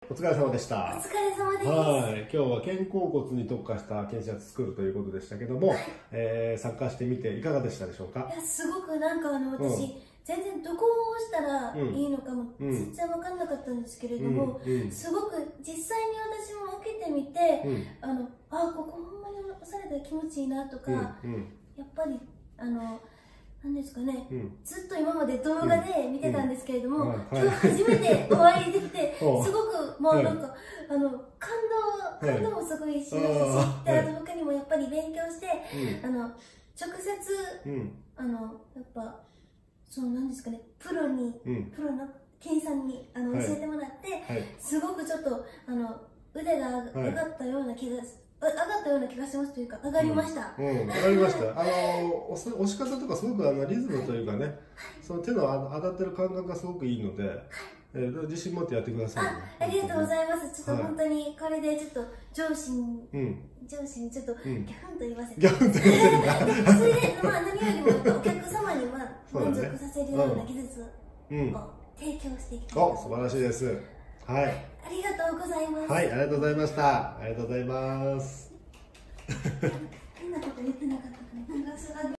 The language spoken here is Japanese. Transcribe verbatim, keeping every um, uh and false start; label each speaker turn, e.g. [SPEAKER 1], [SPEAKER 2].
[SPEAKER 1] お疲れ様でした。
[SPEAKER 2] お疲れ様です。
[SPEAKER 1] はい、今日は肩甲骨に特化した腱鞘作るということでしたけども、はい、えー、参加してみていかがでしたでしょうか。
[SPEAKER 2] いや、すごくなんかあの私、うん、全然どこを押したらいいのかも全然分かんなかったんですけれども、うんうん、すごく実際に私も受けてみて、うん、あのあここほんまに押されたら気持ちいいなとか、うんうん、やっぱりあのなんですかね、うん、ずっと今まで動画で見てたんですけれども、うんうん、今日初めてお会いできて、すごくもうなんか、はい、あの感動感動もすごいしましたし、はい、あと他にもやっぱり勉強して、うん、あの直接、うん、あのやっぱそのなんですかね、プロに、うん、プロの健さんにあの、はい、教えてもらって、はい、すごくちょっとあの腕が上がったような気がする。上がったような気がしますというか、上がりました。
[SPEAKER 1] うん、うん、上がりました。あの押, 押し方とかすごくあのリズムというかね、その手の上がってる感覚がすごくいいので、えー、自信持ってやってください、ね。
[SPEAKER 2] あ、ありがとうございます。ちょっと本当にこれでちょっと上司に、うん、上司にちょっとギャフンと言わせて、ギャフンと言わせるか。それでまあ何よりもお客様にまあ満足させるような技術を提供していきたいと思います。
[SPEAKER 1] お、素晴らしいです。はい。
[SPEAKER 2] ありがとうございます。
[SPEAKER 1] はい、ありがとうございました。ありがとうございます。
[SPEAKER 2] 変なこと言ってなかったかな。